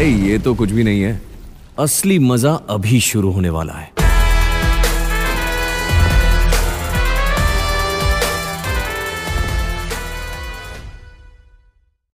भाई ये तो कुछ भी नहीं है, असली मजा अभी शुरू होने वाला है।